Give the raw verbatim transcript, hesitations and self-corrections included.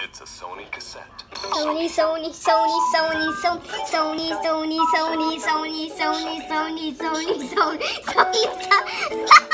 It's a Sony cassette. Sony, Sony, Sony, Sony, Sony, Sony, Sony, Sony, Sony, Sony, Sony, Sony, Sony, Sony, Sony, Sony.